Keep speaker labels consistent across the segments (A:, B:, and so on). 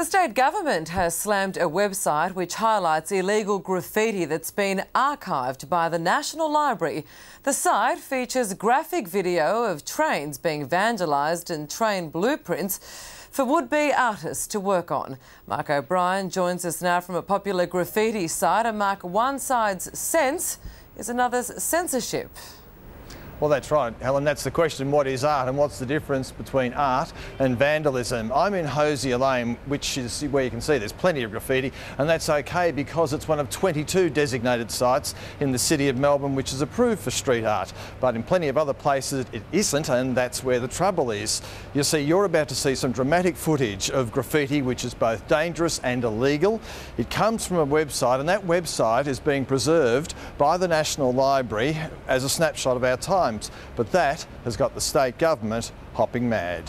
A: The state government has slammed a website which highlights illegal graffiti that's been archived by the National Library. The site features graphic video of trains being vandalised and train blueprints for would-be artists to work on. Mark O'Brien joins us now from a popular graffiti site. And Mark, one side's sense is another's censorship.
B: Well, that's right, Helen. That's the question. What is art and what's the difference between art and vandalism? I'm in Hosier Lane, which is where you can see there's plenty of graffiti, and that's okay because it's one of 22 designated sites in the city of Melbourne which is approved for street art. But in plenty of other places it isn't, and that's where the trouble is. You see, you're about to see some dramatic footage of graffiti which is both dangerous and illegal. It comes from a website, and that website is being preserved by the National Library as a snapshot of our time. But that has got the state government hopping mad.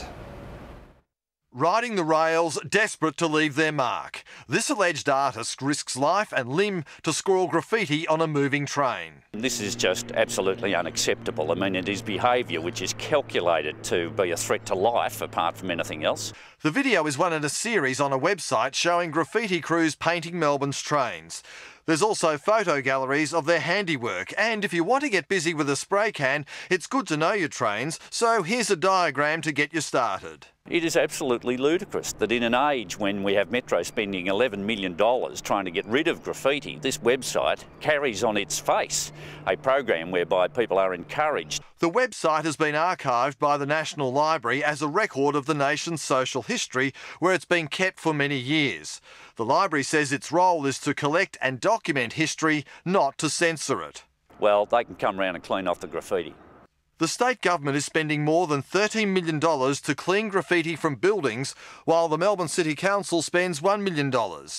C: Riding the rails, desperate to leave their mark. This alleged artist risks life and limb to scrawl graffiti on a moving train.
D: This is just absolutely unacceptable. I mean, it is behaviour which is calculated to be a threat to life apart from anything else.
C: The video is one in a series on a website showing graffiti crews painting Melbourne's trains. There's also photo galleries of their handiwork, and if you want to get busy with a spray can, it's good to know your trains, so here's a diagram to get you started.
D: It is absolutely ludicrous that in an age when we have Metro spending $11 million trying to get rid of graffiti, this website carries on its face a program whereby people are encouraged.
C: The website has been archived by the National Library as a record of the nation's social history, where it's been kept for many years. The library says its role is to collect and document history, not to censor it.
D: Well, they can come round and clean off the graffiti.
C: The state government is spending more than $13 million to clean graffiti from buildings, while the Melbourne City Council spends $1 million.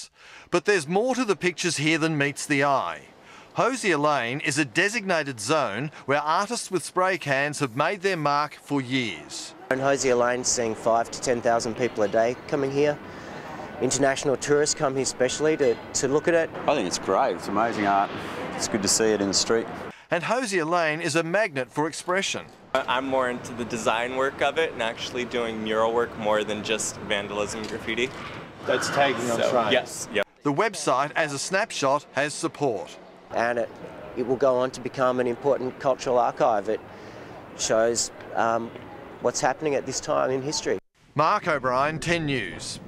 C: But there's more to the pictures here than meets the eye. Hosier Lane is a designated zone where artists with spray cans have made their mark for years.
E: In Hosier Lane, seeing 5,000 to 10,000 people a day coming here. International tourists come here specially to look at it.
F: I think it's great. It's amazing art. It's good to see it in the street.
C: And Hosier Lane is a magnet for expression.
G: I'm more into the design work of it and actually doing mural work more than just vandalism and graffiti.
B: That's tagging on trains?
G: Yes. Yep.
C: The website, as a snapshot, has support.
E: And it will go on to become an important cultural archive. It shows what's happening at this time in history.
C: Mark O'Brien, 10 News.